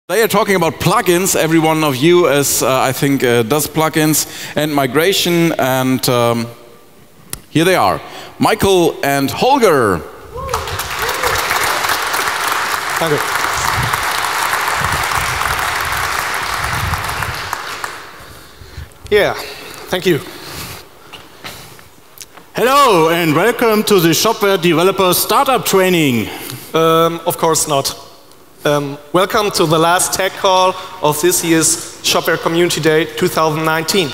They are talking about plugins. Every one of you, I think, does plugins and migration. And here they are, Michael and Holger. Danke. Yeah, thank you. Hello and welcome to the Shopware Developer Startup Training. Of course not. Welcome to the last tech call of this year's Shopware Community Day 2019.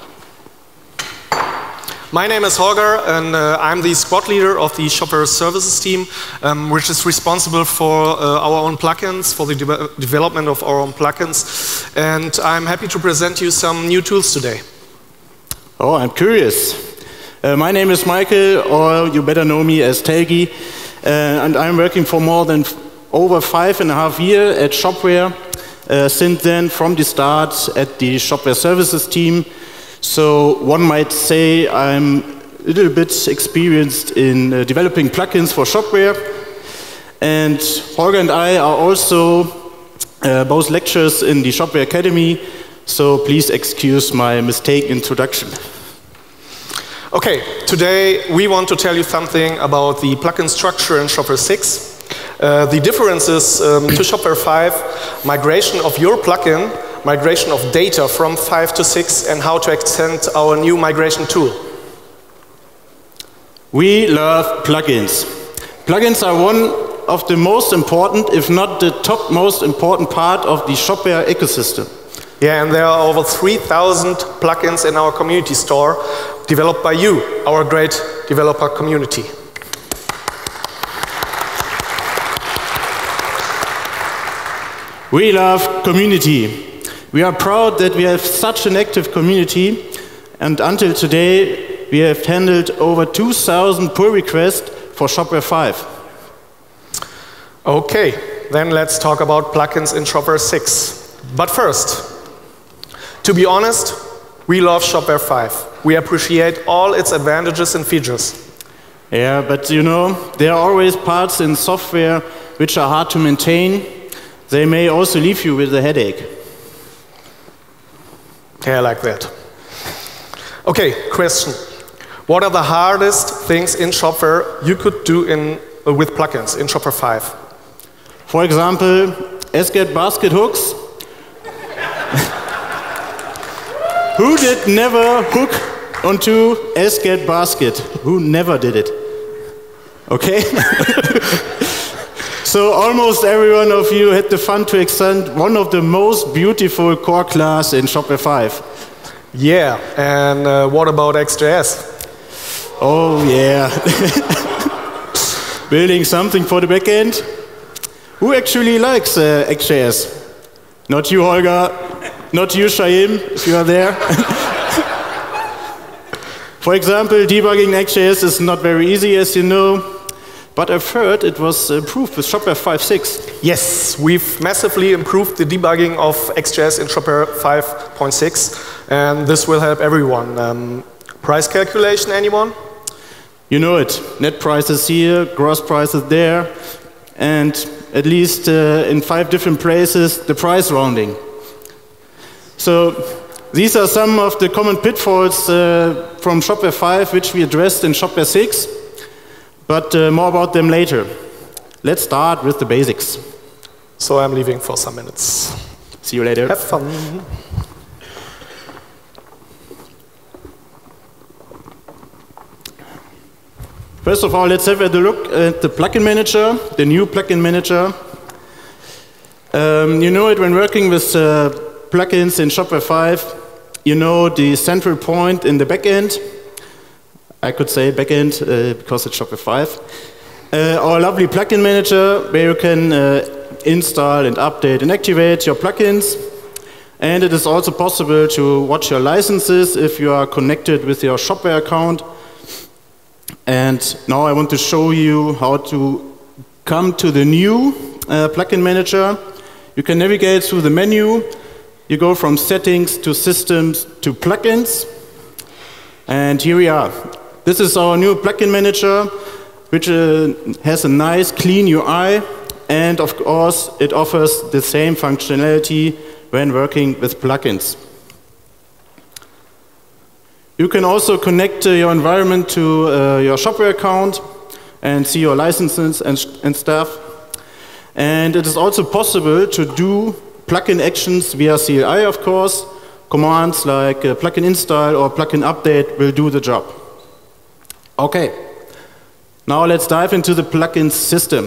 My name is Holger and I'm the squad leader of the Shopware Services team, which is responsible for our own plugins, for the development of our own plugins. And I'm happy to present you some new tools today. Oh, I'm curious. My name is Michael, or you better know me as Telgi, and I'm working for more than over 5.5 years at Shopware. Since then, from the start at the Shopware Services team. So one might say I'm a little bit experienced in developing plugins for Shopware. And Holger and I are also both lecturers in the Shopware Academy. So please excuse my mistaken introduction. Okay, today we want to tell you something about the plugin structure in Shopware 6. The differences to Shopware 5, migration of your plugin, migration of data from 5 to 6, and how to extend our new migration tool. We love plugins. Plugins are one of the most important, if not the top most important part of the Shopware ecosystem. Yeah, and there are over 3,000 plugins in our community store developed by you, our great developer community. We love community. We are proud that we have such an active community, and until today we have handled over 2,000 pull requests for Shopware 5. Okay, then let's talk about plugins in Shopware 6. But first, to be honest, we love Shopware 5. We appreciate all its advantages and features. Yeah, but you know, there are always parts in software which are hard to maintain. They may also leave you with a headache. Yeah, like that. Okay, question. What are the hardest things in Shopware you could do with plugins in Shopware 5? For example, SGET basket hooks. Who did never hook onto SGET basket? Who never did it? Okay? So almost every one of you had the fun to extend one of the most beautiful core class in Shopware 5. Yeah, and what about XJS? Oh yeah. Building something for the backend? Who actually likes XJS? Not you, Holger. Not you, Shaim, if you are there. For example, debugging XJS is not very easy, as you know. But I've heard it was improved with Shopware 5.6. Yes, we've massively improved the debugging of XJS in Shopware 5.6, and this will help everyone. Price calculation, anyone? You know it. Net prices here, gross prices there, and at least in 5 different places, the price rounding. So these are some of the common pitfalls from Shopware 5, which we addressed in Shopware 6. But more about them later. Let's start with the basics. So I'm leaving for some minutes. See you later. Have fun. First of all, let's have a look at the plugin manager, the new plugin manager. You know it when working with plugins in Shopware 5. You know the central point in the backend. I could say backend because it's Shopware 5. Our lovely plugin manager where you can install and update and activate your plugins. And it is also possible to watch your licenses if you are connected with your Shopware account. And now I want to show you how to come to the new plugin manager. You can navigate through the menu. You go from settings to systems to plugins. And here we are. This is our new plugin manager, which has a nice, clean UI. and of course it offers the same functionality when working with plugins. You can also connect your environment to your Shopware account and see your licenses and stuff. And it is also possible to do plugin actions via CLI, of course. Commands like plugin install or plugin update will do the job. Okay, now let's dive into the plugin system.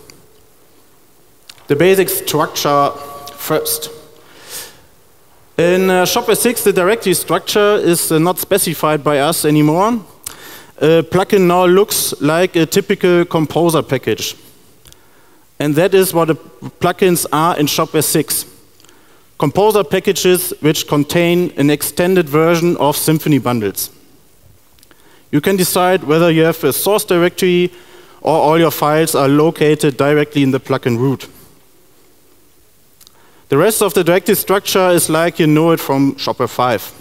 The basic structure first. In Shopware 6, the directory structure is not specified by us anymore. A plugin now looks like a typical composer package. And that is what the plugins are in Shopware 6. Composer packages which contain an extended version of Symfony bundles. You can decide whether you have a source directory or all your files are located directly in the plugin root. The rest of the directory structure is like you know it from Shopware 5.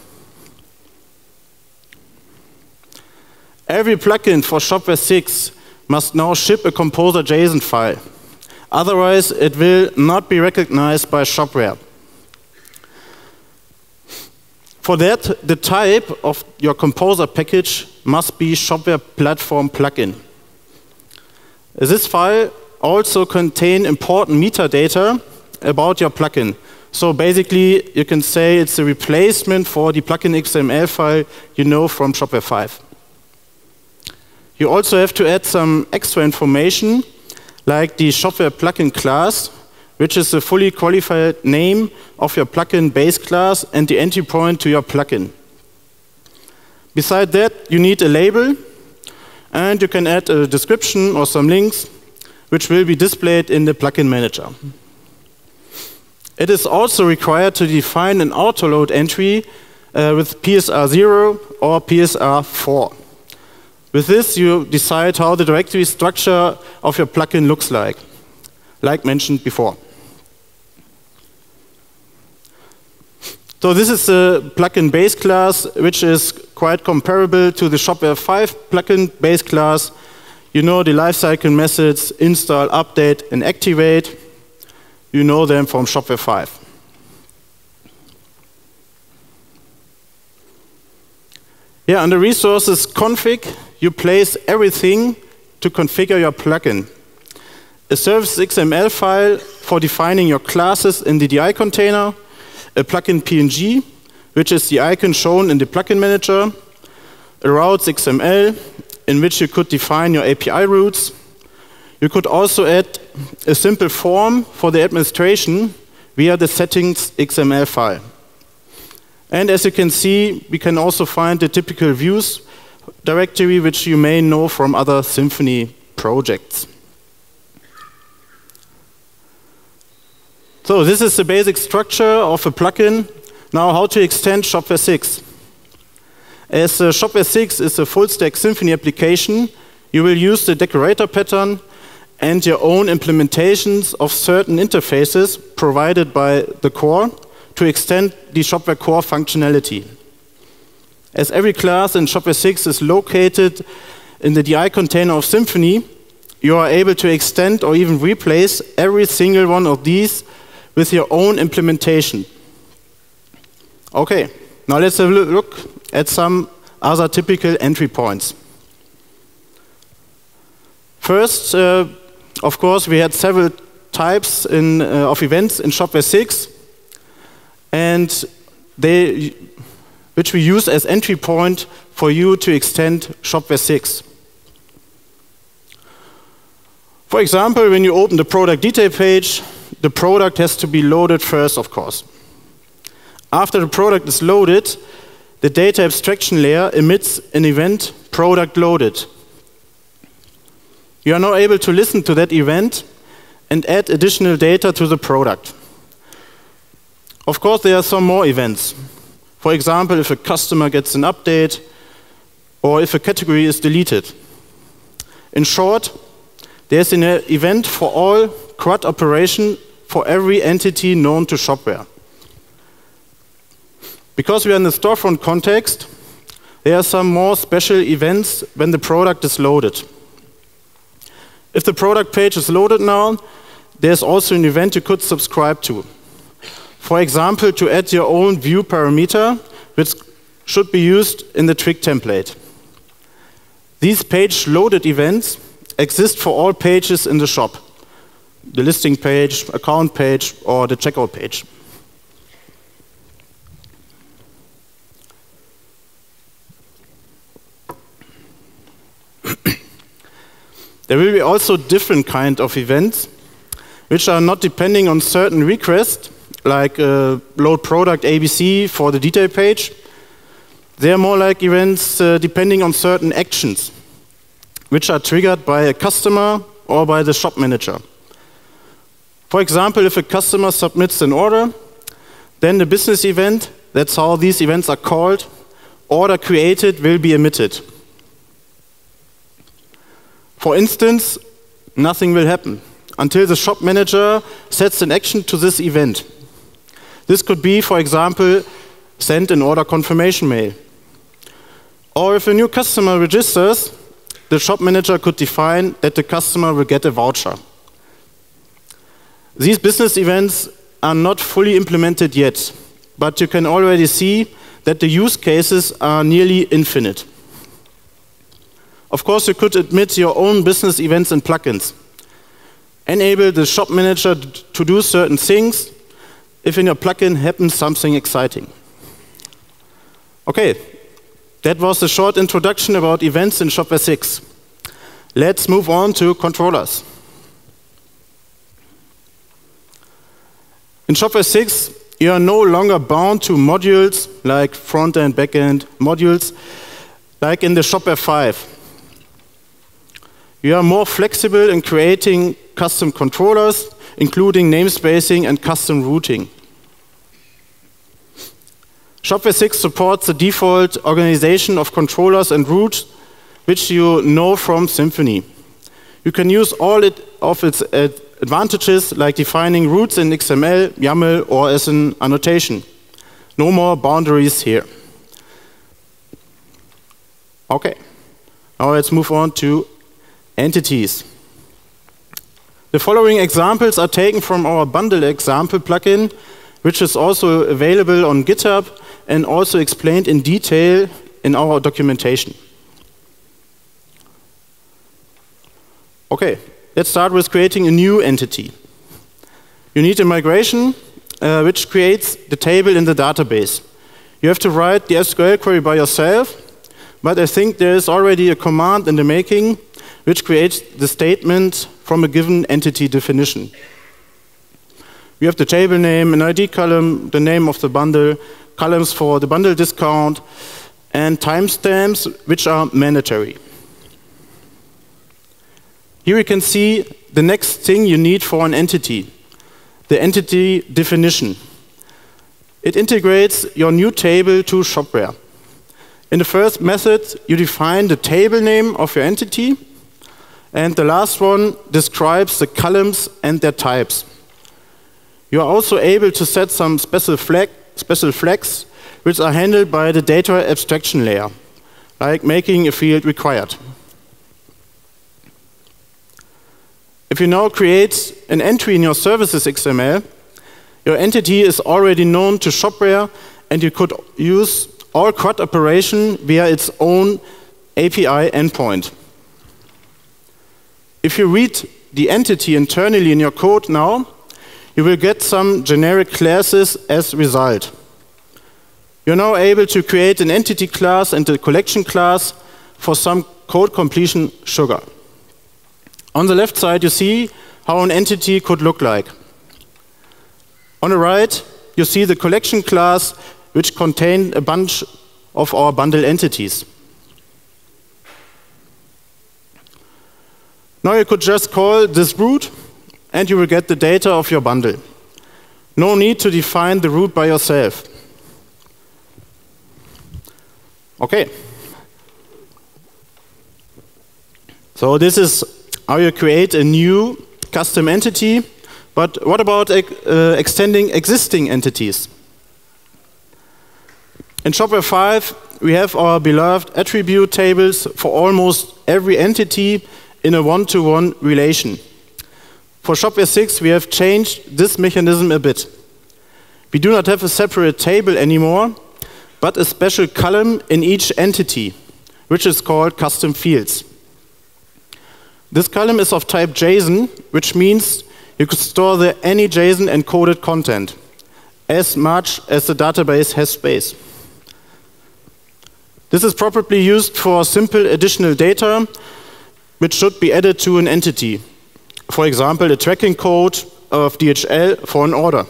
Every plugin for Shopware 6 must now ship a composer JSON file. Otherwise, it will not be recognized by Shopware. For that, the type of your composer package must be Shopware Platform Plugin. This file also contains important metadata about your plugin. So basically, you can say it's a replacement for the plugin XML file you know from Shopware 5. You also have to add some extra information, like the Shopware plugin class, which is the fully qualified name of your plugin base class and the entry point to your plugin. Beside that, you need a label, and you can add a description or some links, which will be displayed in the plugin manager. It is also required to define an autoload entry with PSR0 or PSR4. With this, you decide how the directory structure of your plugin looks like mentioned before. So this is the plugin base class, which is quite comparable to the Shopware 5 plugin base class. You know the lifecycle methods install, update, and activate. You know them from Shopware 5. Yeah, under resources config, you place everything to configure your plugin. A service XML file for defining your classes in the DI container, a plugin PNG, which is the icon shown in the plugin manager, a routes XML, in which you could define your API routes. You could also add a simple form for the administration via the settings XML file. And as you can see, we can also find the typical views directory, which you may know from other Symfony projects. So this is the basic structure of a plugin. Now, how to extend Shopware 6. As Shopware 6 is a full-stack Symfony application, you will use the decorator pattern and your own implementations of certain interfaces provided by the core to extend the Shopware core functionality. As every class in Shopware 6 is located in the DI container of Symfony, you are able to extend or even replace every single one of these with your own implementation. Okay, now let's have a look at some other typical entry points. First, of course, we had several types of events in Shopware 6, and which we use as entry point for you to extend Shopware 6. For example, when you open the product detail page, the product has to be loaded first, of course. After the product is loaded, the data abstraction layer emits an event, product loaded. You are now able to listen to that event and add additional data to the product. Of course, there are some more events. For example, if a customer gets an update or if a category is deleted. In short, there's an event for all CRUD operation for every entity known to Shopware. Because we are in the storefront context, there are some more special events when the product is loaded. If the product page is loaded now, there's also an event you could subscribe to. For example, to add your own view parameter, which should be used in the Twig template. These page-loaded events exist for all pages in the shop. The listing page, account page, or the checkout page. There will be also different kind of events which are not depending on certain requests, like load product ABC for the detail page. They are more like events depending on certain actions, which are triggered by a customer or by the shop manager. For example, if a customer submits an order, then the business event, that's how these events are called, order created will be emitted. For instance, nothing will happen until the shop manager sets an action to this event. This could be, for example, send an order confirmation mail. Or if a new customer registers, the shop manager could define that the customer will get a voucher. These business events are not fully implemented yet, but you can already see that the use cases are nearly infinite. Of course, you could admit your own business events and plugins. Enable the shop manager to do certain things if in your plugin happens something exciting. Okay, that was a short introduction about events in Shopware 6. Let's move on to controllers. In Shopware 6, you are no longer bound to modules like front-end, back-end modules, like in the Shopware 5. You are more flexible in creating custom controllers, including namespacing and custom routing. Shopware 6 supports the default organization of controllers and routes, which you know from Symfony. You can use all of its advantages, like defining routes in XML, YAML, or as an annotation. No more boundaries here. Okay, now let's move on to entities. The following examples are taken from our bundle example plugin, which is also available on GitHub and also explained in detail in our documentation. Okay, let's start with creating a new entity. You need a migration which creates the table in the database. You have to write the SQL query by yourself, but I think there is already a command in the making which creates the statement from a given entity definition. We have the table name, an ID column, the name of the bundle, columns for the bundle discount, and timestamps, which are mandatory. Here you can see the next thing you need for an entity, the entity definition. It integrates your new table to Shopware. In the first method, you define the table name of your entity, and the last one describes the columns and their types. You are also able to set some special flags, which are handled by the data abstraction layer, like making a field required. If you now create an entry in your services XML, your entity is already known to Shopware, and you could use all CRUD operation via its own API endpoint. If you read the entity internally in your code now, you will get some generic classes as result. You're now able to create an entity class and a collection class for some code completion sugar. On the left side, you see how an entity could look like. On the right, you see the collection class, which contained a bunch of our bundle entities. Now you could just call this route, and you will get the data of your bundle. No need to define the route by yourself. Okay. So this is how you create a new custom entity. But what about extending existing entities? In Shopware 5, we have our beloved attribute tables for almost every entity in a one-to-one relation. For Shopware 6, we have changed this mechanism a bit. We do not have a separate table anymore, but a special column in each entity, which is called custom fields. This column is of type JSON, which means you could store there any JSON encoded content, as much as the database has space. This is probably used for simple additional data, which should be added to an entity. For example, a tracking code of DHL for an order.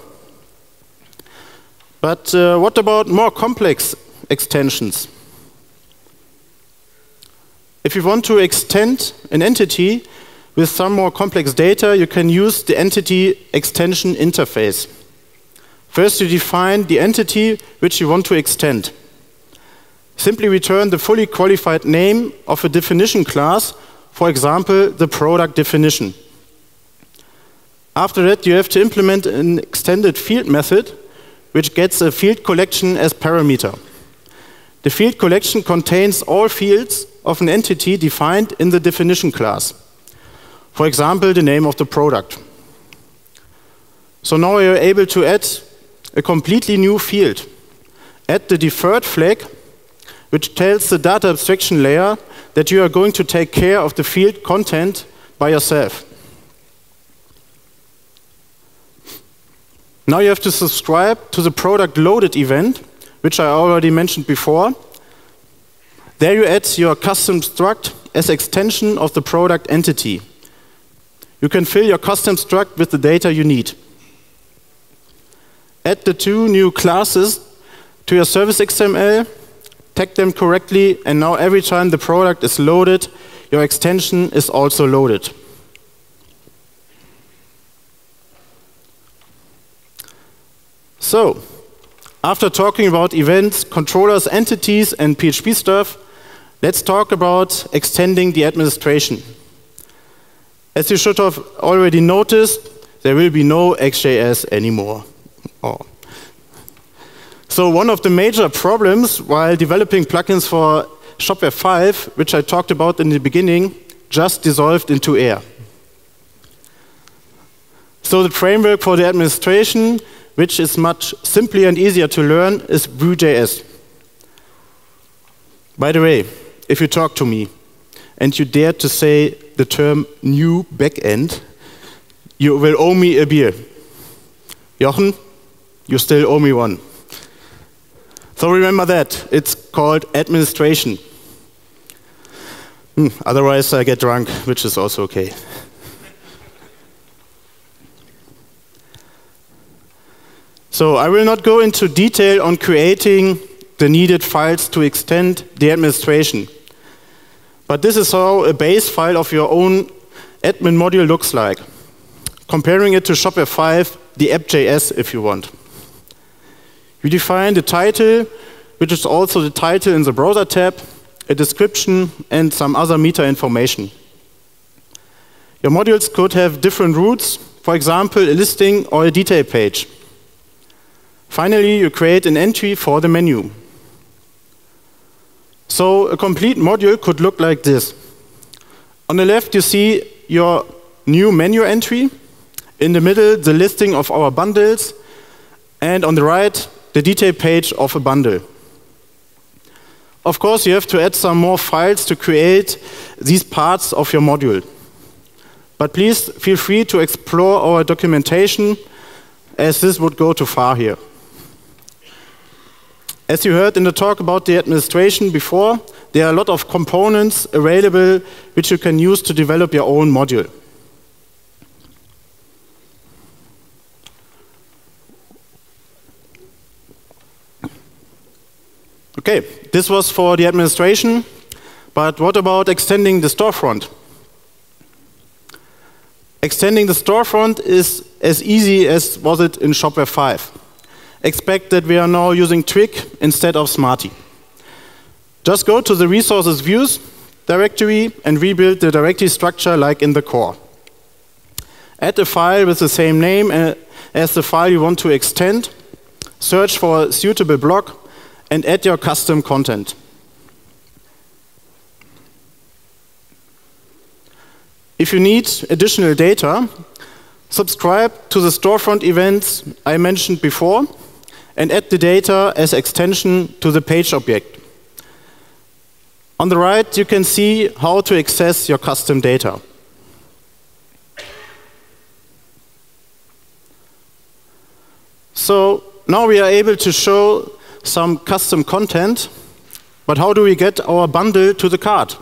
But what about more complex extensions? If you want to extend an entity with some more complex data, you can use the entity extension interface. First, you define the entity which you want to extend. Simply return the fully qualified name of a definition class, for example, the product definition. After that, you have to implement an extended field method, which gets a field collection as parameter. The field collection contains all fields of an entity defined in the definition class. For example, the name of the product. So now you're able to add a completely new field. Add the deferred flag, which tells the data abstraction layer that you are going to take care of the field content by yourself. Now you have to subscribe to the product loaded event, which I already mentioned before. There you add your custom struct as extension of the product entity. You can fill your custom struct with the data you need. Add the two new classes to your service XML, tag them correctly, and now every time the product is loaded, your extension is also loaded. So, after talking about events, controllers, entities, and PHP stuff, let's talk about extending the administration. As you should have already noticed, there will be no XJS anymore. Oh. So one of the major problems while developing plugins for Shopware 5, which I talked about in the beginning, just dissolved into air. So the framework for the administration, which is much simpler and easier to learn, is Vue.js. By the way, if you talk to me and you dare to say the term new backend, you will owe me a beer. Jochen, you still owe me one. So remember that. It's called administration. Otherwise, I get drunk, which is also okay. So I will not go into detail on creating the needed files to extend the administration. But this is how a base file of your own admin module looks like. Comparing it to Shopware 5, the app.js if you want. You define the title, which is also the title in the browser tab, a description, and some other meta information. Your modules could have different routes, for example, a listing or a detail page. Finally, you create an entry for the menu. So a complete module could look like this. On the left, you see your new menu entry. In the middle, the listing of our bundles. And on the right, the detail page of a bundle. Of course, you have to add some more files to create these parts of your module. But please feel free to explore our documentation, as this would go too far here. As you heard in the talk about the administration before, there are a lot of components available which you can use to develop your own module. Okay, this was for the administration, but what about extending the storefront? Extending the storefront is as easy as was it in Shopware 5. Expect that we are now using Twig instead of Smarty. Just go to the resources views directory and rebuild the directory structure like in the core. Add a file with the same name as the file you want to extend, search for a suitable block, and add your custom content. If you need additional data, subscribe to the storefront events I mentioned before, and add the data as extension to the page object. On the right, you can see how to access your custom data. So now we are able to show some custom content, but how do we get our bundle to the cart?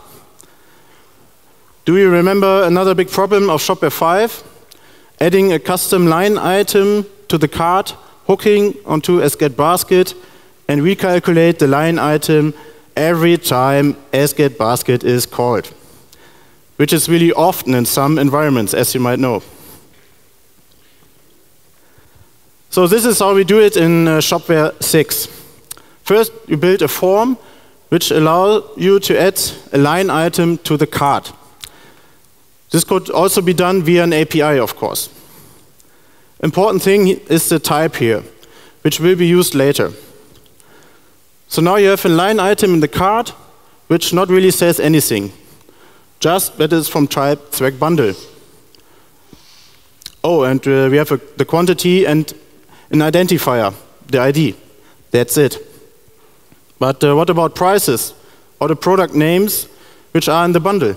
Do you remember another big problem of Shopware 5? Adding a custom line item to the cart, hooking onto asGetBasket, and recalculate the line item every time asGetBasket is called, which is really often in some environments, as you might know. So this is how we do it in Shopware 6. First, you build a form which allows you to add a line item to the cart. This could also be done via an API, of course. Important thing is the type here, which will be used later. So now you have a line item in the cart, which not really says anything, just that it's from type SwagBundle. Oh, and we have the quantity and an identifier, the ID. That's it. But what about prices or the product names which are in the bundle?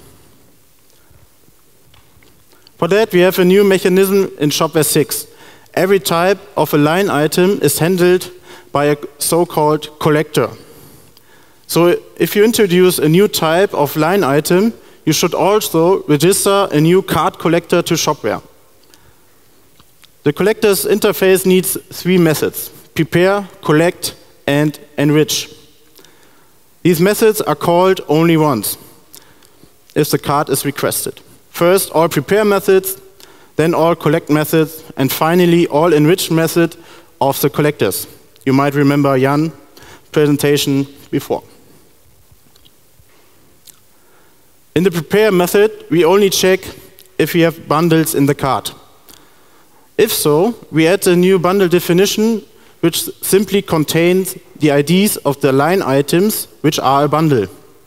For that, we have a new mechanism in Shopware 6. Every type of a line item is handled by a so-called collector. So if you introduce a new type of line item, you should also register a new cart collector to Shopware. The collector's interface needs 3 methods: prepare, collect, and enrich. These methods are called only once if the cart is requested. First, all prepare methods, then all collect methods, and finally all enrich method of the collectors. You might remember Jan's presentation before. In the prepare method, we only check if we have bundles in the cart. If so, we add a new bundle definition which simply contains the IDs of the line items which are a bundle.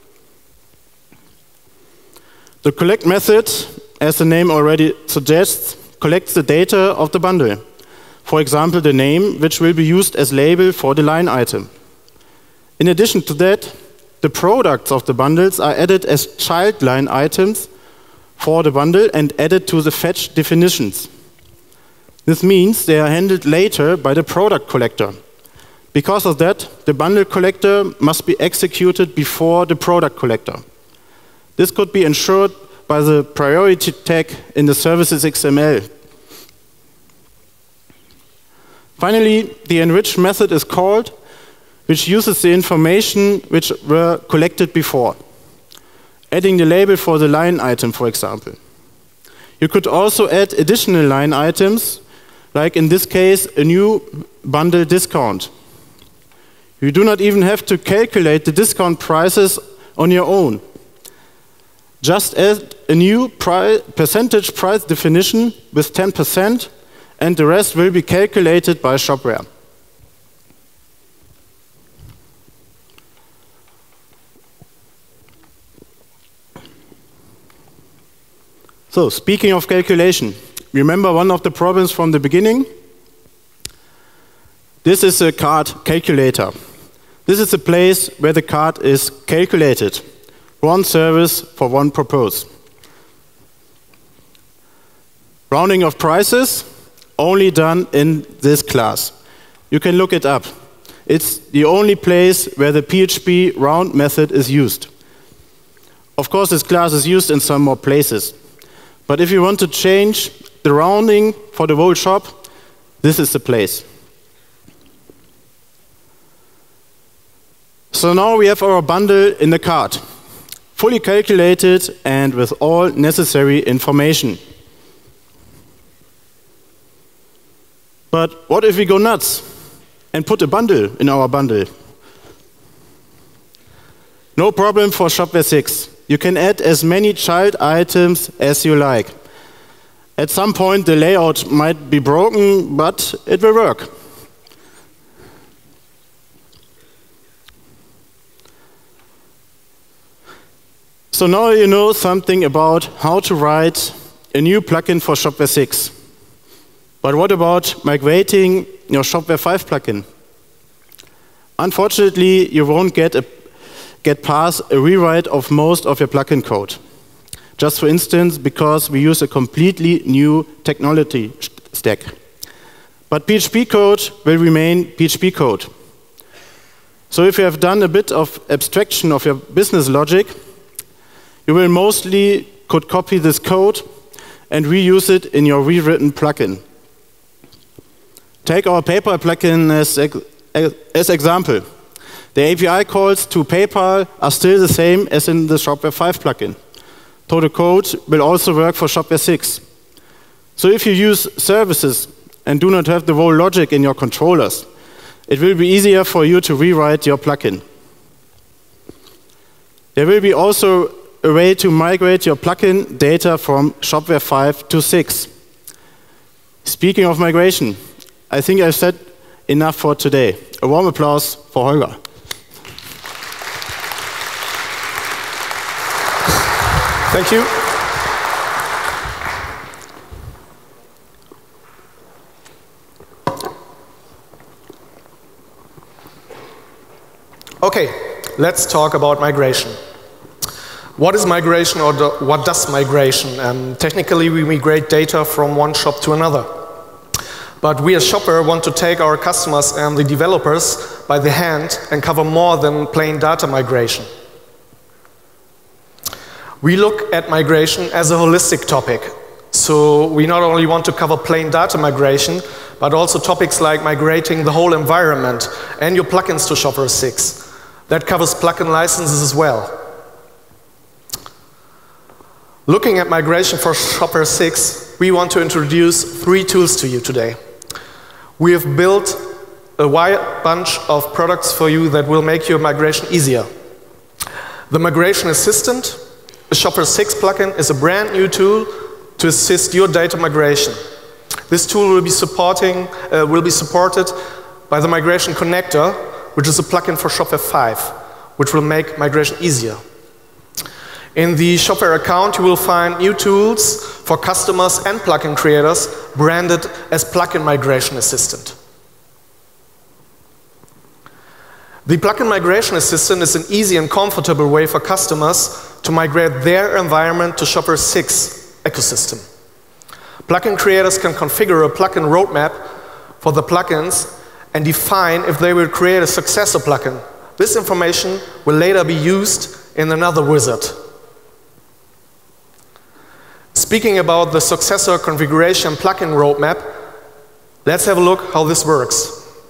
The collect method, as the name already suggests, collects the data of the bundle. For example, the name, which will be used as label for the line item. In addition to that, the products of the bundles are added as child line items for the bundle and added to the fetch definitions. This means they are handled later by the product collector. Because of that, the bundle collector must be executed before the product collector. This could be ensured by the priority tag in the services XML. Finally, the enrich method is called, which uses the information which were collected before, adding the label for the line item, for example. You could also add additional line items, like in this case, a new bundle discount. You do not even have to calculate the discount prices on your own. Just add a new percentage price definition with 10%, and the rest will be calculated by Shopware. So, speaking of calculation, remember one of the problems from the beginning? This is a cart calculator. This is a place where the cart is calculated. One service for one purpose. Rounding of prices, only done in this class. You can look it up. It's the only place where the PHP round method is used. Of course, this class is used in some more places. But if you want to change the rounding for the whole shop, this is the place. So now we have our bundle in the cart, fully calculated and with all necessary information. But what if we go nuts and put a bundle in our bundle? No problem for Shopware 6. You can add as many child items as you like. At some point the layout might be broken, but it will work. So now you know something about how to write a new plugin for Shopware 6. But what about migrating your Shopware 5 plugin? Unfortunately, you won't get past a rewrite of most of your plugin code. Just for instance, because we use a completely new technology stack. But PHP code will remain PHP code. So if you have done a bit of abstraction of your business logic, you will mostly could copy this code and reuse it in your rewritten plugin. Take our PayPal plugin as example. The API calls to PayPal are still the same as in the Shopware 5 plugin. So the code will also work for Shopware 6. So if you use services and do not have the whole logic in your controllers, it will be easier for you to rewrite your plugin. There will be also a way to migrate your plugin data from Shopware 5 to 6. Speaking of migration, I think I've said enough for today. A warm applause for Holger. Thank you. Okay, let's talk about migration. What is migration, or what does migration? Technically, we migrate data from one shop to another. But we as Shopware want to take our customers and the developers by the hand and cover more than plain data migration. We look at migration as a holistic topic. So we not only want to cover plain data migration, but also topics like migrating the whole environment and your plugins to Shopware 6. That covers plugin licenses as well. Looking at migration for Shopware 6, we want to introduce 3 tools to you today. We have built a wide bunch of products for you that will make your migration easier. The Migration Assistant, a Shopware 6 plugin, is a brand new tool to assist your data migration. This tool will be supported by the Migration Connector, which is a plugin for Shopware 5, which will make migration easier. In the Shopware account, you will find new tools for customers and plugin creators branded as Plugin Migration Assistant. The Plugin Migration Assistant is an easy and comfortable way for customers to migrate their environment to Shopware 6 ecosystem. Plugin creators can configure a plugin roadmap for the plugins and define if they will create a successor plugin. This information will later be used in another wizard. Speaking about the successor configuration plugin roadmap, let's have a look how this works.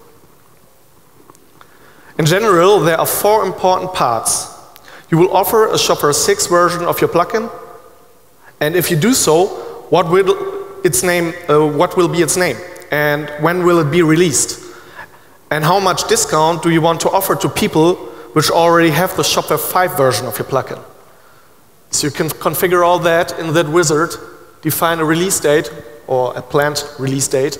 In general, there are 4 important parts. You will offer a Shopware 6 version of your plugin, and if you do so, what will be its name, and when will it be released, and how much discount do you want to offer to people which already have the Shopware 5 version of your plugin. So you can configure all that in that wizard, define a release date or a planned release date.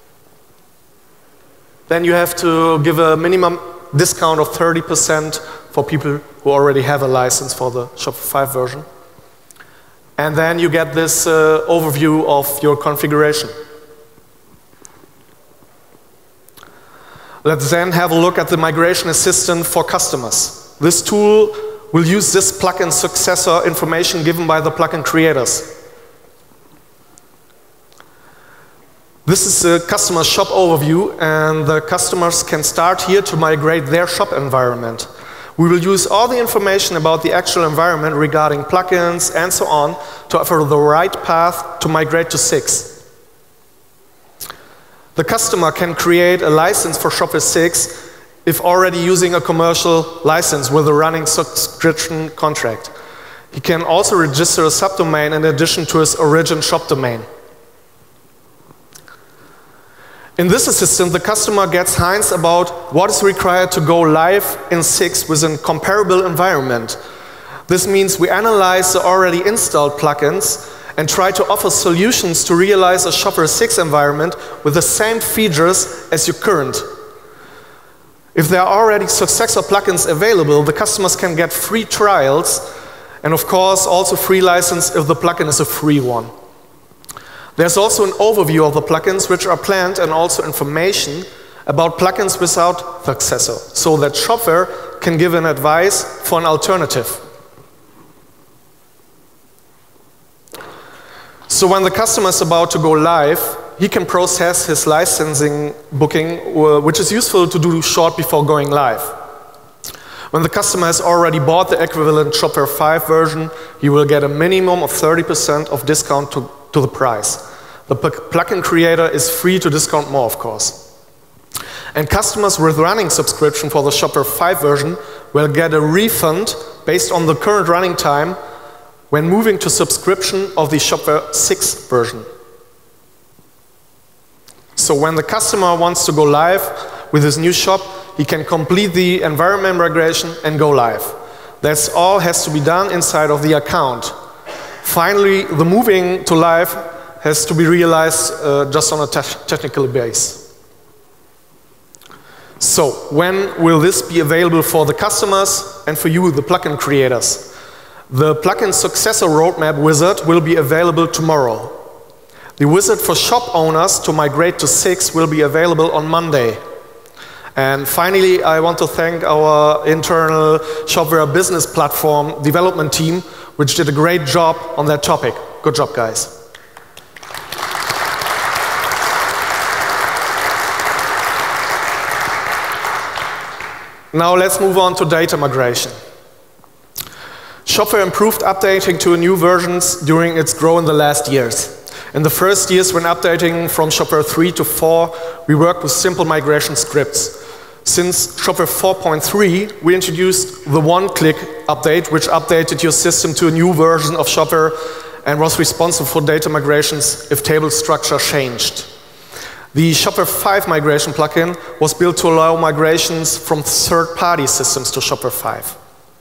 Then you have to give a minimum discount of 30% for people who already have a license for the Shopware 5 version. And then you get this overview of your configuration. Let's then have a look at the Migration Assistant for customers. This tool will use this plugin successor information given by the plugin creators. This is a customer shop overview, and the customers can start here to migrate their shop environment. We will use all the information about the actual environment regarding plugins and so on to offer the right path to migrate to 6. The customer can create a license for Shopware 6 if already using a commercial license with a running subscription contract. He can also register a subdomain in addition to his origin shop domain. In this assistant, the customer gets hints about what is required to go live in 6 with a comparable environment. This means we analyze the already installed plugins and try to offer solutions to realize a Shopware 6 environment with the same features as your current. If there are already successor plugins available, the customers can get free trials and of course also free license if the plugin is a free one. There's also an overview of the plugins which are planned and also information about plugins without successor, so that Shopware can give an advice for an alternative. So when the customer is about to go live, he can process his licensing booking, which is useful to do short before going live. When the customer has already bought the equivalent Shopware 5 version, he will get a minimum of 30% of discount to the price. The plugin creator is free to discount more, of course. And customers with running subscription for the Shopware 5 version will get a refund based on the current running time when moving to subscription of the Shopware 6 version. So when the customer wants to go live with his new shop, he can complete the environment migration and go live. That's all has to be done inside of the account. Finally, the moving to live has to be realized just on a technical base. So when will this be available for the customers and for you, the plugin creators? The plugin successor roadmap wizard will be available tomorrow. The wizard for shop owners to migrate to 6 will be available on Monday. And finally, I want to thank our internal Shopware business platform development team, which did a great job on that topic. Good job, guys. Now let's move on to data migration. Shopware improved updating to new versions during its growth in the last years. In the first years when updating from Shopware 3 to 4, we worked with simple migration scripts. Since Shopware 4.3, we introduced the one-click update, which updated your system to a new version of Shopware and was responsible for data migrations if table structure changed. The Shopware 5 migration plugin was built to allow migrations from third-party systems to Shopware 5.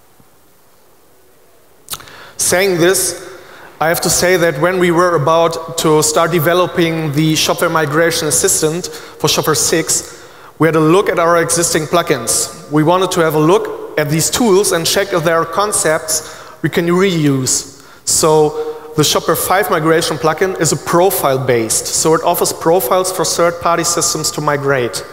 Saying this, I have to say that when we were about to start developing the Shopware Migration Assistant for Shopware 6, we had a look at our existing plugins. We wanted to have a look at these tools and check if there are concepts we can reuse. So the Shopware 5 migration plugin is a profile-based, so it offers profiles for third-party systems to migrate.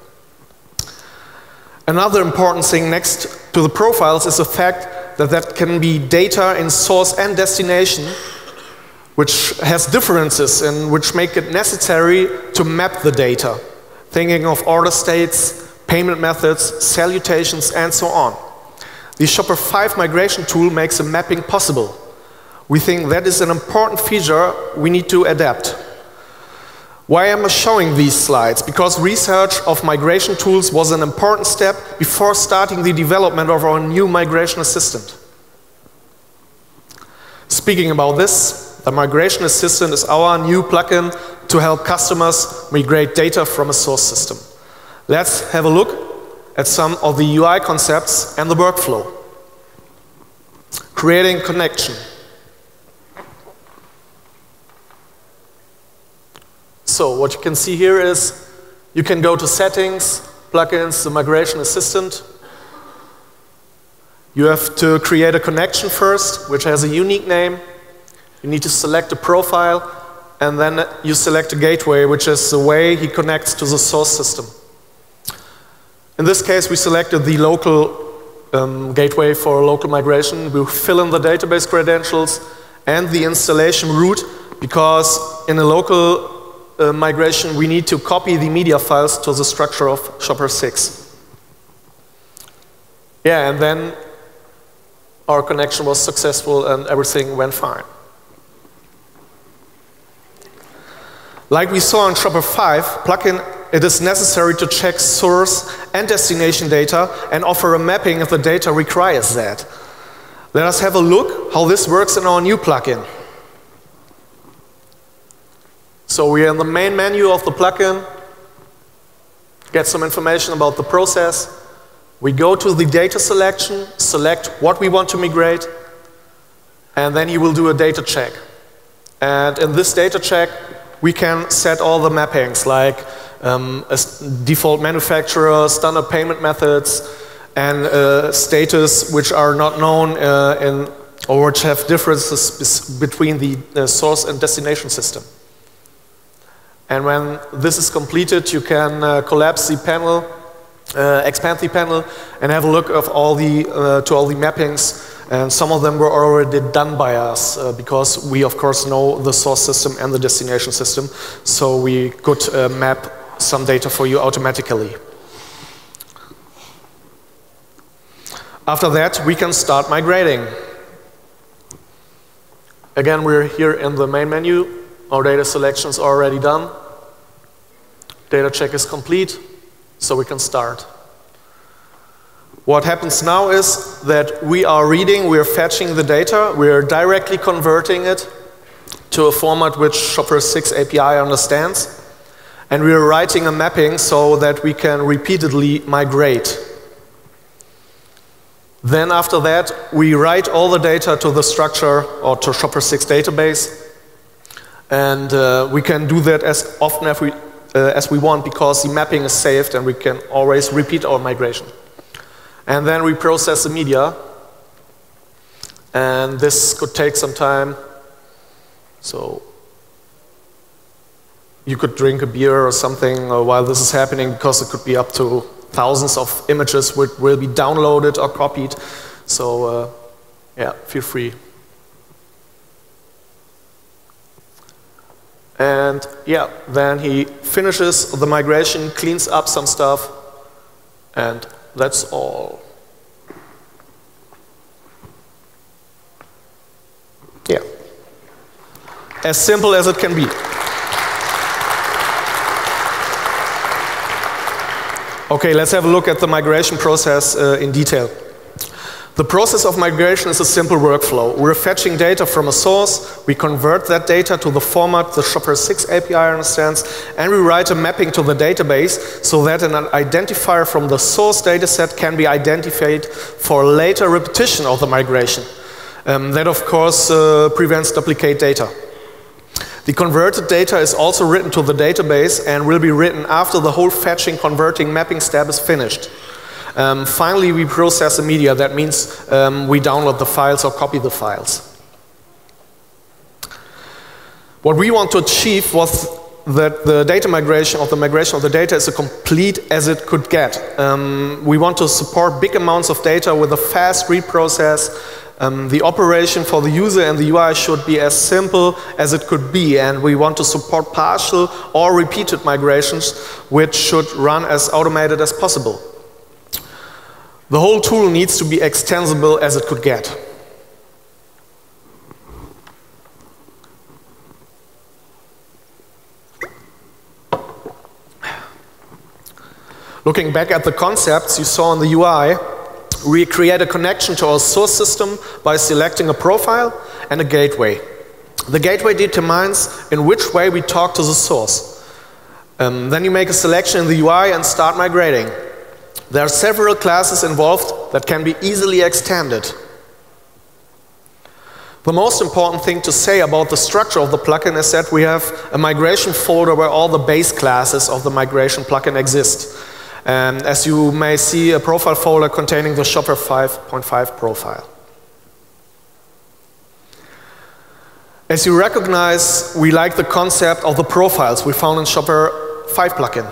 Another important thing next to the profiles is the fact that can be data in source and destination, which has differences and which make it necessary to map the data. Thinking of order states, payment methods, salutations, and so on. The Shopware 5 migration tool makes a mapping possible. We think that is an important feature we need to adapt. Why am I showing these slides? Because research of migration tools was an important step before starting the development of our new migration assistant. Speaking about this, the migration assistant is our new plugin to help customers migrate data from a source system. Let's have a look at some of the UI concepts and the workflow. Creating connection. So what you can see here is you can go to settings, plugins, the migration assistant. You have to create a connection first, which has a unique name. You need to select a profile, and then you select a gateway, which is the way he connects to the source system. In this case, we selected the local gateway for local migration. We fill in the database credentials and the installation route, because in a local migration, we need to copy the media files to the structure of Shopware 6. Yeah, and then our connection was successful and everything went fine. Like we saw in Shopware 5 plugin, it is necessary to check source and destination data and offer a mapping if the data requires that. Let us have a look how this works in our new plugin. So we are in the main menu of the plugin, get some information about the process. We go to the data selection, select what we want to migrate, and then you will do a data check. And in this data check, we can set all the mappings, like a default manufacturer, standard payment methods, and status which are not known or which have differences between the source and destination system. And when this is completed, you can collapse the panel, expand the panel, and have a look of all the, to all the mappings. And some of them were already done by us because we, of course, know the source system and the destination system. So we could map some data for you automatically. After that, we can start migrating. Again, we're here in the main menu. Our data selection is already done. Data check is complete, so we can start. What happens now is that we are reading, we are fetching the data, we are directly converting it to a format which Shopware 6 API understands, and we are writing a mapping so that we can repeatedly migrate. Then after that, we write all the data to the structure or to Shopware 6 database, and we can do that as often as we want because the mapping is saved and we can always repeat our migration. And then we process the media, and this could take some time. So you could drink a beer or something while this is happening because it could be up to thousands of images which will be downloaded or copied. So yeah, feel free. And yeah, then he finishes the migration, cleans up some stuff, and that's all. Yeah. As simple as it can be. Okay, let's have a look at the migration process in detail. The process of migration is a simple workflow. We're fetching data from a source, we convert that data to the format the Shopware 6 API understands, and we write a mapping to the database so that an identifier from the source dataset can be identified for later repetition of the migration. That, of course, prevents duplicate data. The converted data is also written to the database and will be written after the whole fetching, converting, mapping step is finished. Finally, we process the media. That means we download the files or copy the files. What we want to achieve was that the data migration of the data is as complete as it could get. We want to support big amounts of data with a fast read process. The operation for the user and the UI should be as simple as it could be, and we want to support partial or repeated migrations, which should run as automated as possible. The whole tool needs to be extensible as it could get. Looking back at the concepts you saw in the UI, we create a connection to our source system by selecting a profile and a gateway. The gateway determines in which way we talk to the source. Then you make a selection in the UI and start migrating. There are several classes involved that can be easily extended. The most important thing to say about the structure of the plugin is that we have a migration folder where all the base classes of the migration plugin exist. As you may see, a profile folder containing the Shopware 5.5 profile. As you recognize, we like the concept of the profiles we found in Shopware 5 plugin.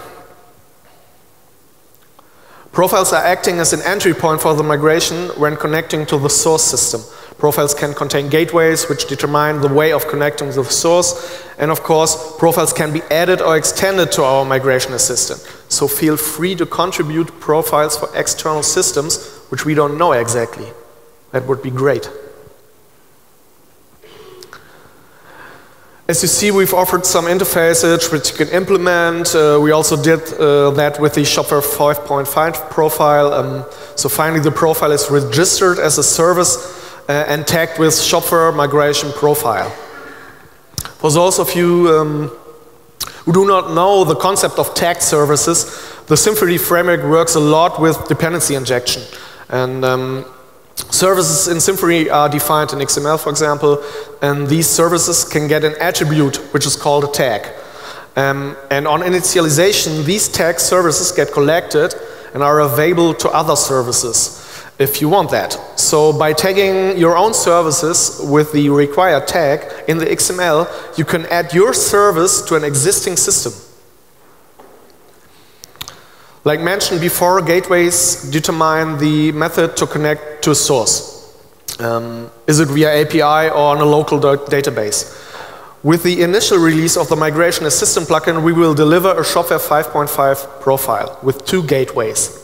Profiles are acting as an entry point for the migration when connecting to the source system. Profiles can contain gateways which determine the way of connecting to the source, and of course, profiles can be added or extended to our migration assistant. So feel free to contribute profiles for external systems which we don't know exactly. That would be great. As you see, we've offered some interfaces which you can implement. We also did that with the Shopware 5.5 profile. So finally, the profile is registered as a service and tagged with Shopware migration profile. For those of you who do not know the concept of tagged services, the Symfony framework works a lot with dependency injection. And services in Symfony are defined in XML, for example, and these services can get an attribute which is called a tag. And on initialization, these tag services get collected and are available to other services if you want that. So by tagging your own services with the required tag in the XML, you can add your service to an existing system. Like mentioned before, gateways determine the method to connect to a source. Is it via API or on a local database? With the initial release of the Migration Assistant plugin, we will deliver a Shopware 5.5 profile with 2 gateways.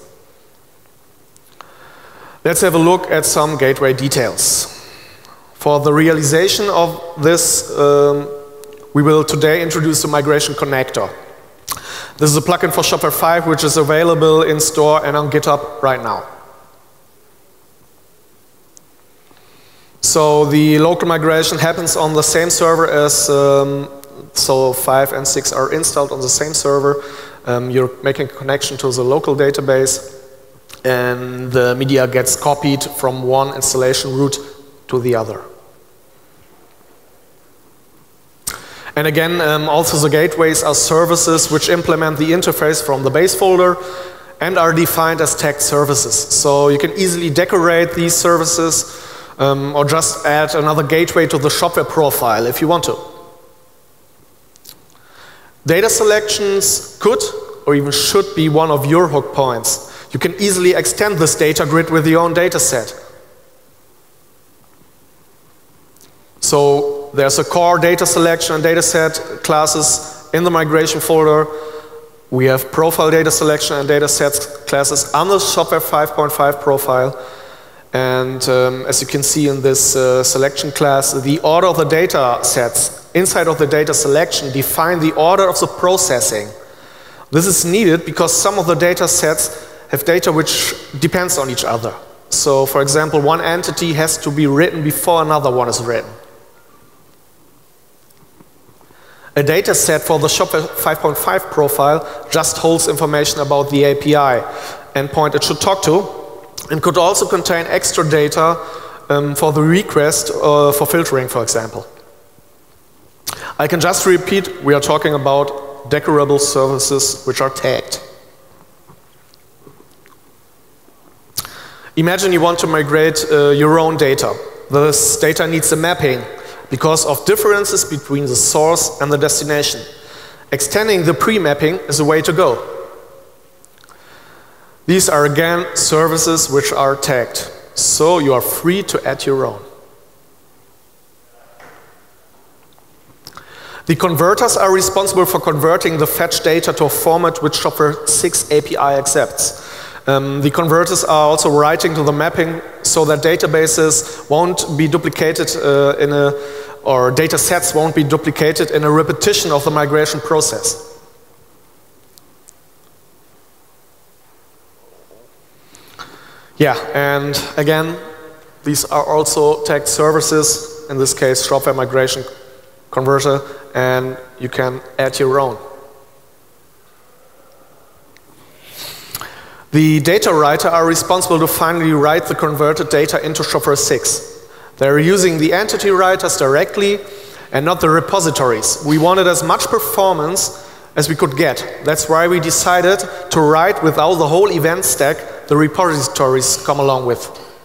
Let's have a look at some gateway details. For the realization of this, we will today introduce the Migration Connector. This is a plugin for Shopware 5 which is available in store and on GitHub right now. So the local migration happens on the same server as, so 5 and 6 are installed on the same server. You're making a connection to the local database, and the media gets copied from one installation route to the other. And again, also the gateways are services which implement the interface from the base folder and are defined as tagged services. So you can easily decorate these services or just add another gateway to the Shopware profile if you want to. Data selections could or even should be one of your hook points. You can easily extend this data grid with your own data set. So there's a core data selection and data set classes in the migration folder. We have profile data selection and data sets classes on the Shopware 5.5 profile. And as you can see in this selection class, the order of the data sets inside of the data selection define the order of the processing. This is needed because some of the data sets have data which depends on each other. So for example, one entity has to be written before another one is written. A data set for the Shopware 5.5 profile just holds information about the API endpoint it should talk to, and could also contain extra data for the request for filtering, for example. I can just repeat, we are talking about decorable services which are tagged. Imagine you want to migrate your own data. This data needs a mapping because of differences between the source and the destination. Extending the pre-mapping is the way to go. These are again services which are tagged, so you are free to add your own. The converters are responsible for converting the fetch data to a format which Shopware 6 API accepts. The converters are also writing to the mapping so that databases won't be duplicated or data sets won't be duplicated in a repetition of the migration process. Yeah, and again, these are also tagged services, in this case Shopware Migration Converter, and you can add your own. The data writer are responsible to finally write the converted data into Shopware 6. They're using the entity writers directly and not the repositories. We wanted as much performance as we could get. That's why we decided to write without the whole event stack the repositories come along with.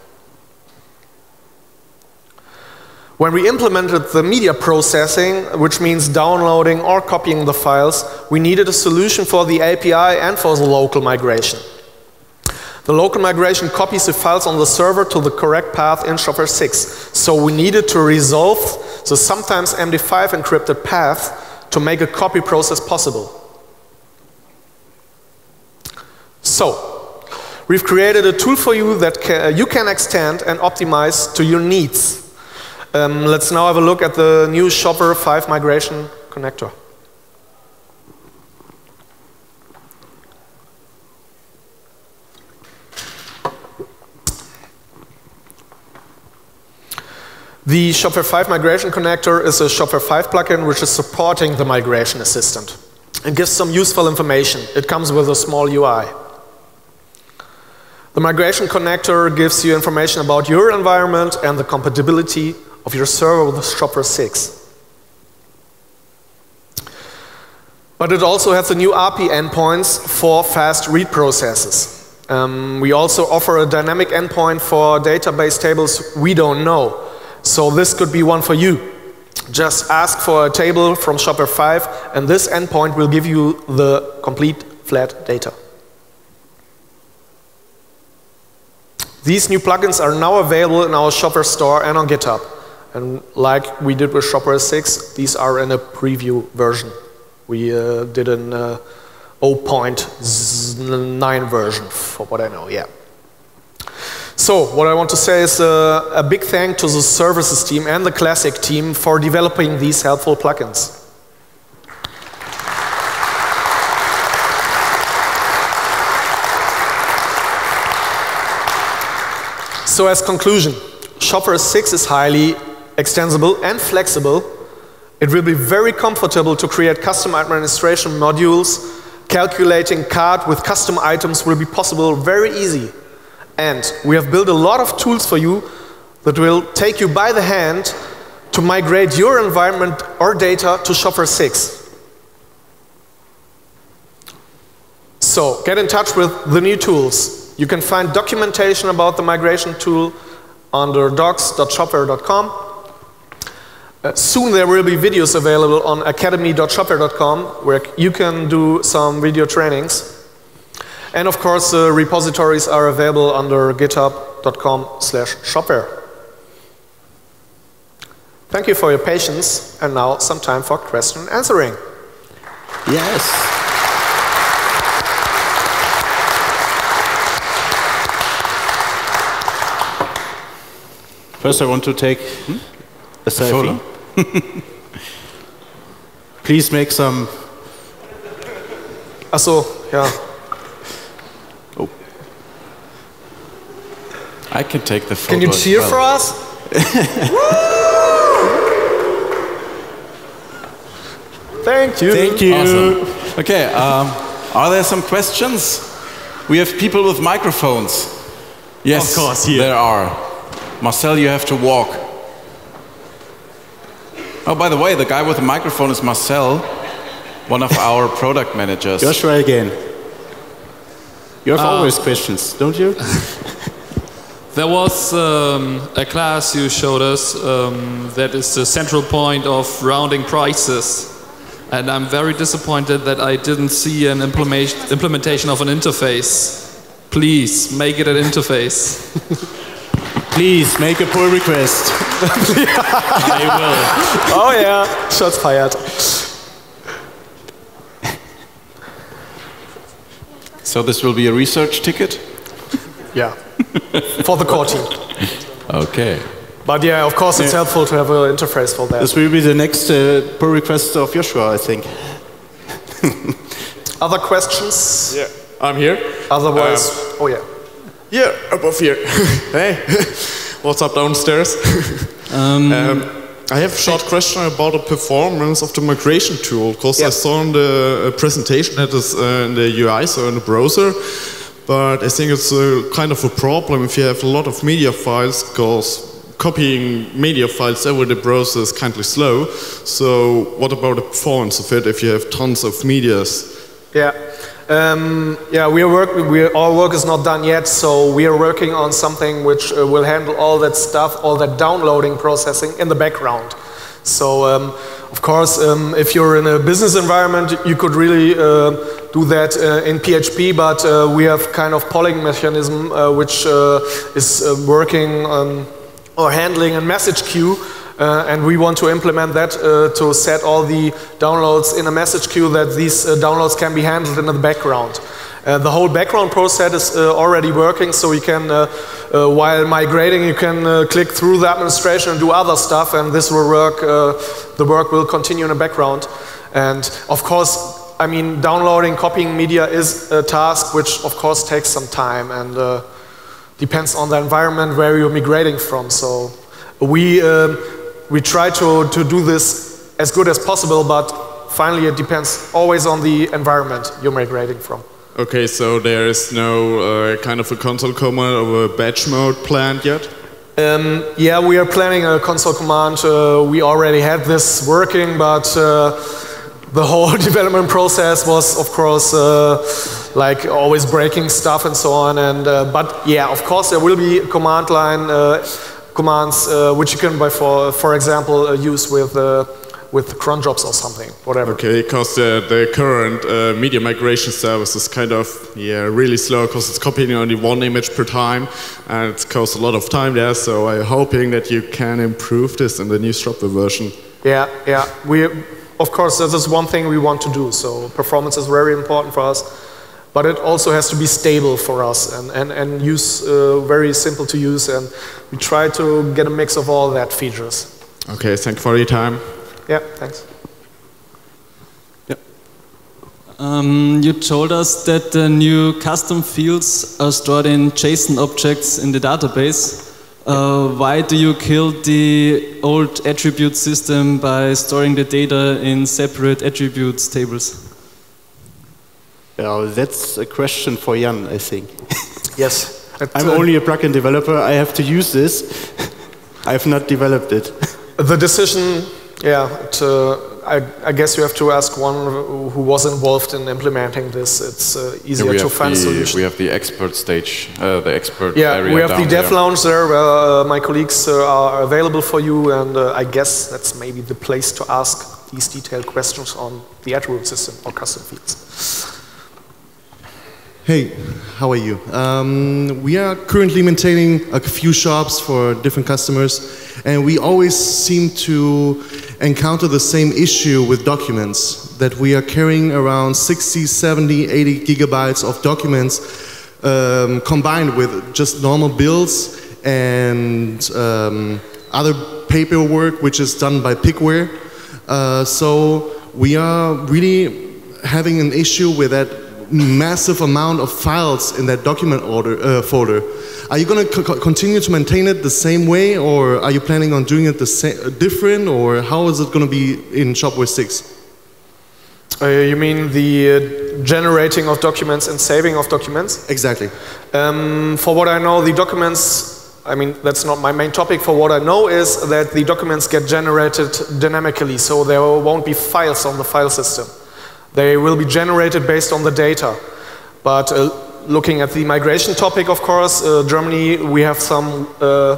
When we implemented the media processing, which means downloading or copying the files, we needed a solution for the API and for the local migration. The local migration copies the files on the server to the correct path in Shopware 6. So we needed to resolve the sometimes MD5 encrypted path to make a copy process possible. So, we've created a tool for you that you can extend and optimize to your needs. Let's now have a look at the new Shopware 5 Migration Connector. The Shopware 5 Migration Connector is a Shopware 5 plugin which is supporting the Migration Assistant and gives some useful information. It comes with a small UI. The Migration Connector gives you information about your environment and the compatibility of your server with Shopware 6. But it also has the new API endpoints for fast read processes. We also offer a dynamic endpoint for database tables we don't know. So this could be one for you. Just ask for a table from Shopware 5 and this endpoint will give you the complete flat data. These new plugins are now available in our Shopware store and on GitHub. And like we did with Shopware 6, these are in a preview version. We did an 0.9 version, for what I know, yeah. So, what I want to say is a big thank to the services team and the Classic team for developing these helpful plugins. So, as conclusion, Shopware 6 is highly extensible and flexible. It will be very comfortable to create custom administration modules. Calculating cart with custom items will be possible very easy. And we have built a lot of tools for you that will take you by the hand to migrate your environment or data to Shopware 6. So get in touch with the new tools. You can find documentation about the migration tool under docs.shopware.com. Soon there will be videos available on academy.shopware.com where you can do some video trainings. And of course, repositories are available under github.com/shopware. Thank you for your patience, and now some time for question and answering. Yes. First, I want to take a selfie. Please make some. Achso, ja. Oh. I can take the photo. Can you cheer for us? Thank you. Thank you. Awesome. Okay, are there some questions? We have people with microphones. Yes, of course, here. There are. Marcel, you have to walk. Oh, by the way, the guy with the microphone is Marcel, one of our product managers. Joshua again. You have always questions, don't you? There was a class you showed us that is the central point of rounding prices. And I'm very disappointed that I didn't see an implementation of an interface. Please, make it an interface. Please, make a pull request. I will. Oh yeah, shots fired. So this will be a research ticket? Yeah, for the core team. Okay. But yeah, of course it's helpful to have an interface for that. This will be the next pull request of Joshua, I think. Other questions? Yeah, I'm here. Otherwise, oh yeah. Yeah, above here. Hey, what's up downstairs? I have a short question about the performance of the migration tool, because I saw in the presentation that is in the UI, so in the browser, but I think it's kind of a problem if you have a lot of media files, because copying media files over the browser is kind of slow. So what about the performance of it if you have tons of medias? Yeah. Yeah, our work is not done yet, so we are working on something which will handle all that stuff, all that downloading processing in the background. So, of course, if you're in a business environment, you could really do that in PHP, but we have kind of polling mechanism which is working or handling a message queue. And we want to implement that to set all the downloads in a message queue that these downloads can be handled in the background. The whole background process is already working, so you can, while migrating, you can click through the administration and do other stuff, and this will work, the work will continue in the background. And of course, I mean, downloading, copying media is a task which of course takes some time and depends on the environment where you're migrating from. So we try to do this as good as possible, but finally it depends always on the environment you're migrating from. Okay, so there is no kind of a console command or a batch mode planned yet? Yeah, we are planning a console command. We already had this working, but the whole development process was, of course, like always breaking stuff and so on. And but yeah, of course, there will be command line commands which you can, for example, use with cron jobs or something, whatever. Okay, because the current media migration service is kind of really slow because it's copying only one image per time, and it costs a lot of time there. So I'm hoping that you can improve this in the new Shopware version. Yeah, yeah. Of course, this is one thing we want to do. So performance is very important for us, but it also has to be stable for us and use very simple to use. And we try to get a mix of all that features. Okay, thank you for your time. Yeah, thanks. Yep. You told us that the new custom fields are stored in JSON objects in the database. Why do you kill the old attribute system by storing the data in separate attributes tables? That's a question for Jan, I think. Yes. I'm only a plugin developer. I have to use this. I have not developed it. The decision, yeah, I guess you have to ask one who was involved in implementing this. It's easier to find solutions. We have the expert stage, the expert area. Yeah, we have the dev lounge there where my colleagues are available for you, and I guess that's maybe the place to ask these detailed questions on the attribute system or custom fields. Hey, how are you? We are currently maintaining a few shops for different customers, and we always seem to encounter the same issue with documents, that we are carrying around 60, 70, 80 gigabytes of documents combined with just normal bills and other paperwork which is done by Pickware. So we are really having an issue with that massive amount of files in that document folder. Are you going to continue to maintain it the same way, or are you planning on doing it different, or how is it going to be in Shopware 6? You mean the generating of documents and saving of documents? Exactly. For what I know, the documents, I mean, that's not my main topic. For what I know is that the documents get generated dynamically, so there won't be files on the file system. They will be generated based on the data. But looking at the migration topic, of course, Germany, we have some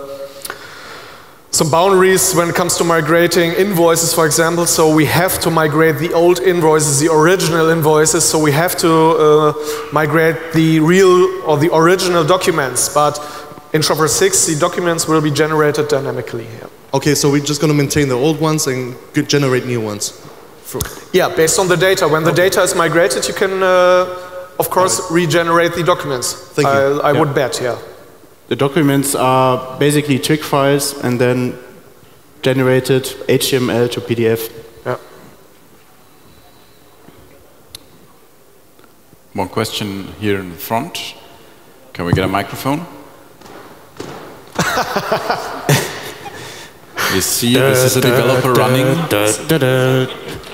boundaries when it comes to migrating invoices, for example. So we have to migrate the old invoices, the original invoices. So we have to migrate the real or the original documents. But in Shopware 6, the documents will be generated dynamically. Yeah. Okay, so we're just going to maintain the old ones and generate new ones. Yeah, based on the data. When the data is migrated, you can, of course, regenerate the documents. Thank you. I would bet, yeah. The documents are basically TRIG files and then generated HTML to PDF. Yeah. One question here in the front. Can we get a microphone? You see, this is a developer running.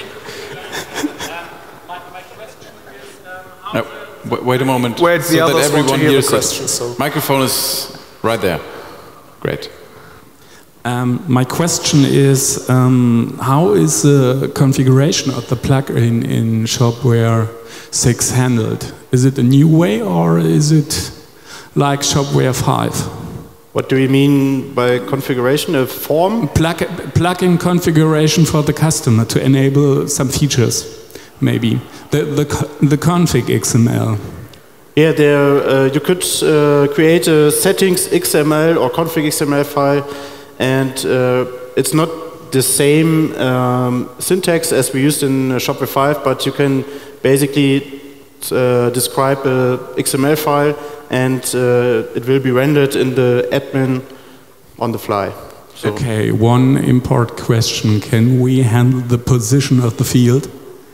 No, wait a moment. Wait, the so others that everyone want to hear hears the question. So. Microphone is right there. Great. My question is, how is the configuration of the plugin in Shopware 6 handled? Is it a new way, or is it like Shopware 5? What do we mean by configuration? A form? Plugin configuration for the customer to enable some features, maybe. The config XML. Yeah, there you could create a settings XML or config XML file, and it's not the same syntax as we used in Shopware 5, but you can basically describe a XML file, and it will be rendered in the admin on the fly. So. Okay, one import question. Can we handle the position of the field?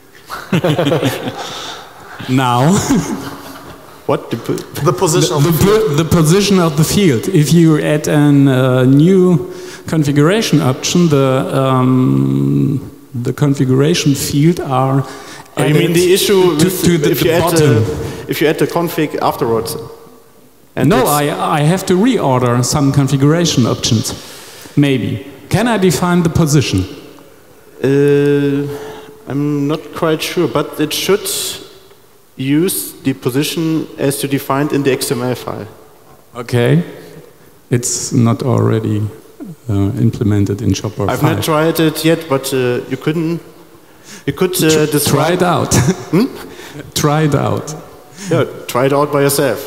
Now. What? The position of the field? The position of the field. If you add a new configuration option, the configuration field are I mean the issue if you add the config afterwards. And no, I have to reorder some configuration options. Maybe. Can I define the position? I'm not quite sure, but it should use the position as you defined in the XML file. Okay. It's not already implemented in Shopware 5. I've not tried it yet, but you could describe. Try it out. Try it out. Yeah, try it out by yourself.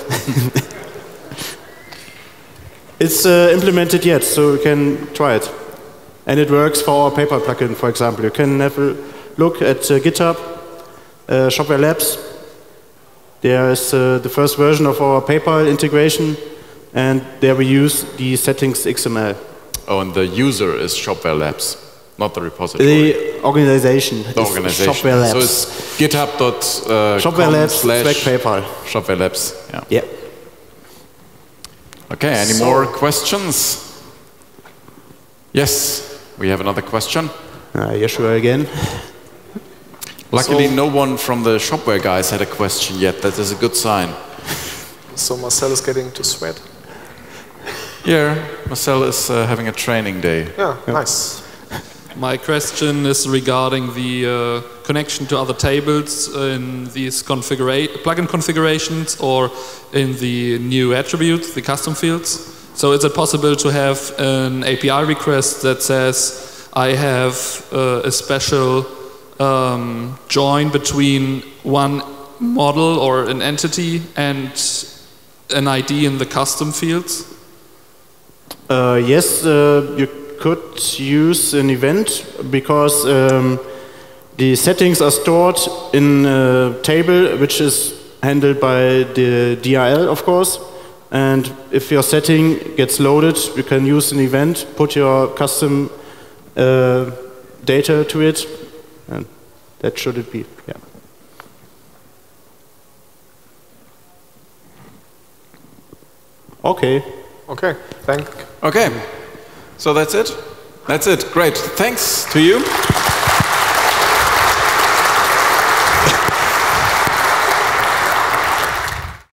It's implemented yet, so you can try it. And it works for our paper plugin, for example. You can have a look at GitHub, Shopware Labs. There is the first version of our PayPal integration, and there we use the settings XML. Oh, and the user is Shopware Labs, not the repository. The organization. The organization. Shopware Labs. So it's github.com Shopware Labs / PayPal. Shopware Labs. Yeah. Yeah. Okay. Any more questions? Yes. We have another question. Yeshua again. Luckily, no one from the Shopware guys had a question yet. That is a good sign. So Marcel is getting to sweat. Yeah, Marcel is having a training day. Yeah, nice. My question is regarding the connection to other tables in these plugin configurations or in the new attributes, the custom fields. So is it possible to have an API request that says I have a special join between one model or an entity and an ID in the custom fields? Yes, you could use an event because the settings are stored in a table which is handled by the DRL, of course. And if your setting gets loaded, you can use an event, put your custom data to it, and that should it be. Yeah. Okay. Okay, thank you. Okay, so that's it? That's it, great. Thanks to you.